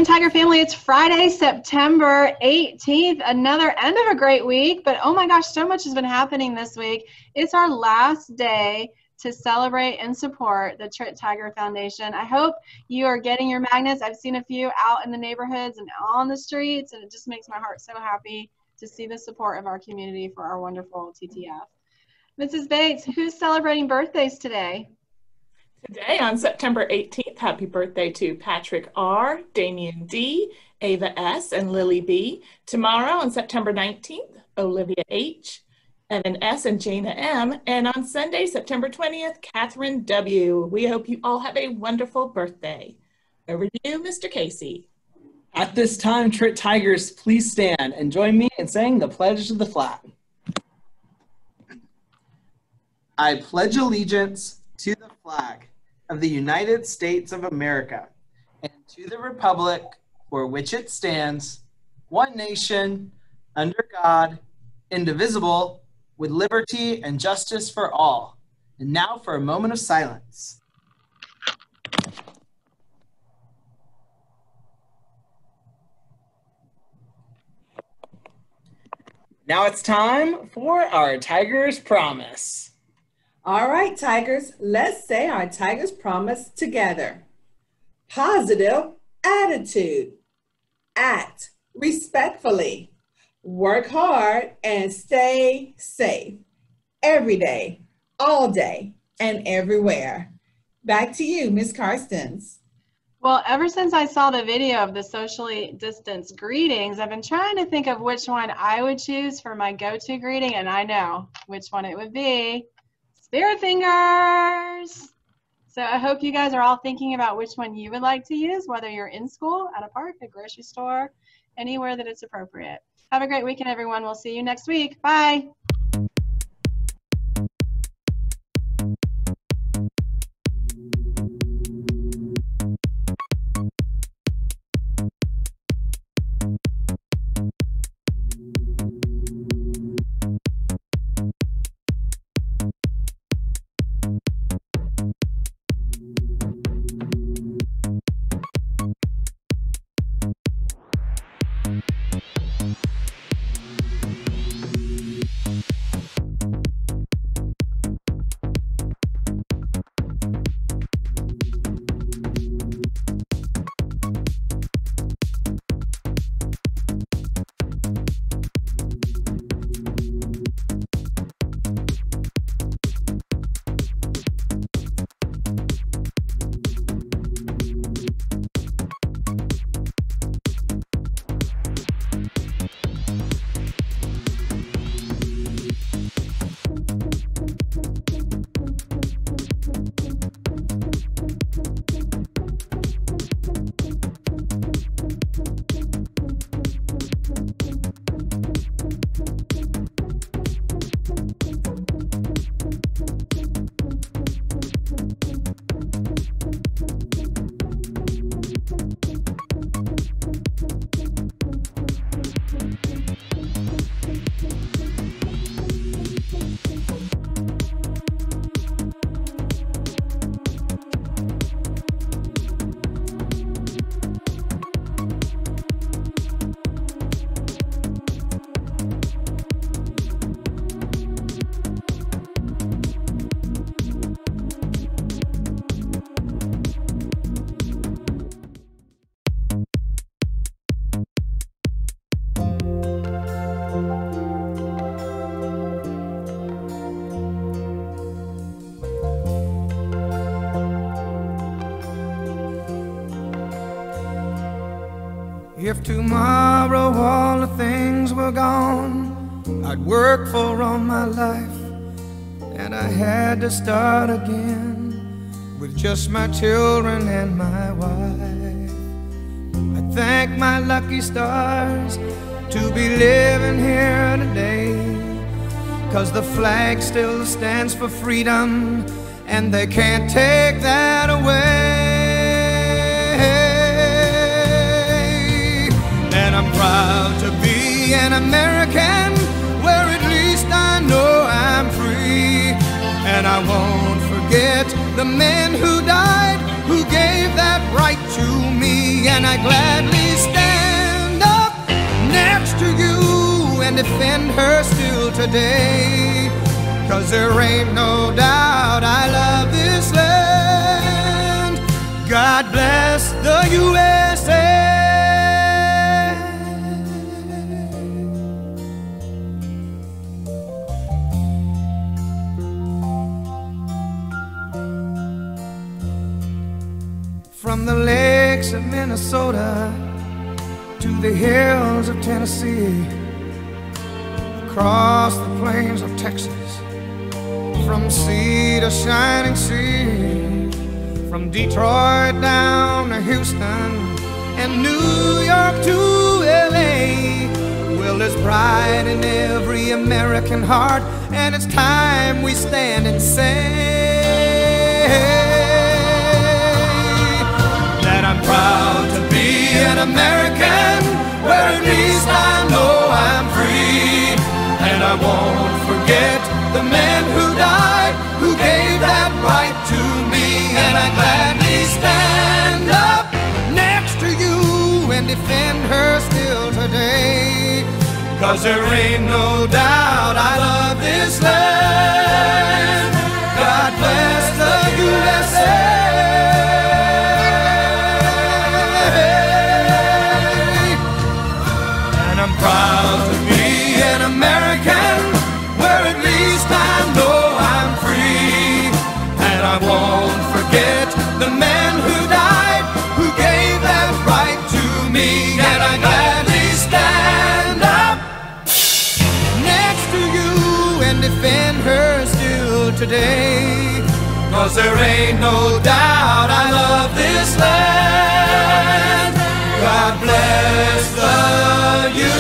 morning, Tiger family. It's Friday, September 18th, another end of a great week. But oh my gosh, so much has been happening this week. It's our last day to celebrate and support the Trit Tiger Foundation. I hope you are getting your magnets. I've seen a few out in the neighborhoods and on the streets, and it just makes my heart so happy to see the support of our community for our wonderful TTF. Mrs. Bates, who's celebrating birthdays today? Today on September 18th, happy birthday to Patrick R., Damian D., Ava S., and Lily B. Tomorrow on September 19th, Olivia H., Evan S., and Jana M. And on Sunday, September 20th, Catherine W. We hope you all have a wonderful birthday. Over to you, Mr. Casey. At this time, Trit Tigers, please stand and join me in saying the Pledge to the Flag. I pledge allegiance to the flag of the United States of America and to the republic for which it stands, one nation, under God, indivisible, with liberty and justice for all. And now for a moment of silence. Now it's time for our Tiger's Promise. All right, Tigers, let's say our Tiger's Promise together. Positive attitude. Act respectfully. Work hard and stay safe. Every day, all day, and everywhere. Back to you, Ms. Carstens. Well, ever since I saw the video of the socially distanced greetings, I've been trying to think of which one I would choose for my go-to greeting, and I know which one it would be. Spirit fingers. So I hope you guys are all thinking about which one you would like to use, whether you're in school, at a park, a grocery store, anywhere that it's appropriate. Have a great weekend, everyone. We'll see you next week. Bye. If tomorrow all the things were gone I'd worked for all my life, and I had to start again with just my children and my wife. I thank my lucky stars to be living here today, 'cause the flag still stands for freedom, and they can't take that away. And I'm proud to be an American, where at least I know I'm free. And I won't forget the men who died, who gave that right to me. and I gladly stand up next to you and defend her still today. 'Cause there ain't no doubt I love this land. God bless the USA. From the lakes of Minnesota to the hills of Tennessee, across the plains of Texas, from sea to shining sea, from Detroit down to Houston and New York to LA. Well, there's pride in every American heart, and it's time we stand and say that I'm proud to be an American, where at least I know I'm free. And I won't forget the men who died, who gave that right to me. And I gladly stand up next to you and defend her still today. 'Cause there ain't no doubt I love this land. God bless the USA. And I'm proud to be an American, where at least I know I'm free. And I won't forget the men who died, who gave that right to me. And I gladly stand up next to you and defend her still today. 'Cause there ain't no doubt I love this land. God bless the USA.